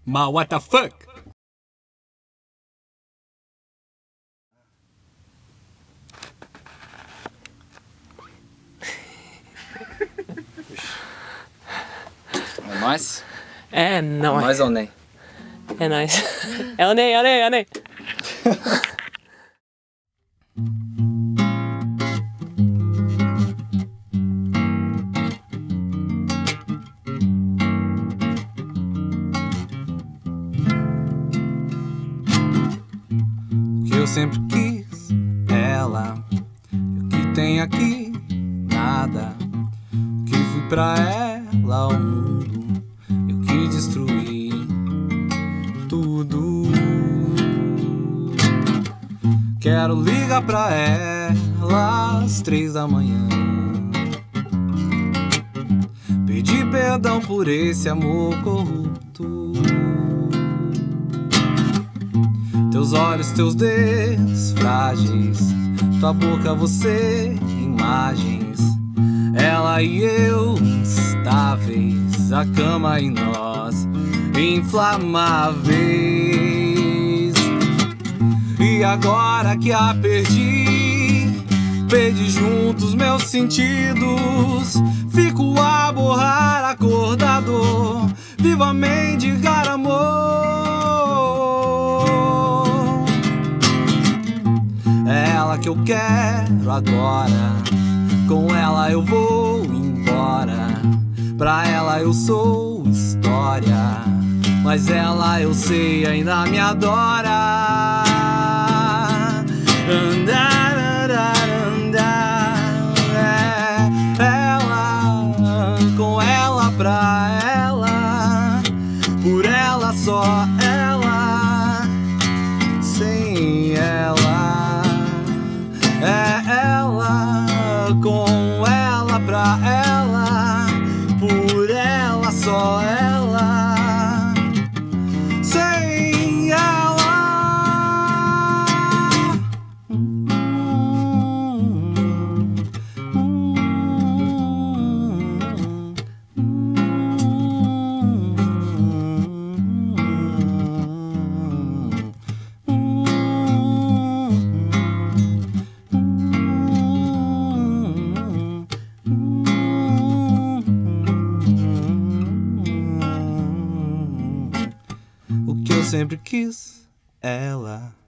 Mas what the fuck? É nóis? É nóis. Nóis ou nem? É nóis. É o Ney, é o Ney, é o Ney. Que eu sempre quis ela, e o que tem aqui nada. Que fui pra ela o mundo, eu que destruí tudo. Quero ligar pra ela às 3 da manhã, pedir perdão por esse amor corrupto. Teus olhos, teus dedos frágeis, tua boca, você, imagens. Ela e eu, instáveis, a cama e nós, inflamáveis. E agora que a perdi juntos meus sentidos, fico a borrar acordado, vivo a mendigar amor. É ela que eu quero agora, com ela eu vou embora. Pra ela eu sou história, mas ela eu sei ainda me adora. Andar, andar, andar, é ela, com ela, pra ela, por ela, só ela, sem ela. É ela, com ela, pra ela, por ela, só ela, sem ela. O que eu sempre quis, ela.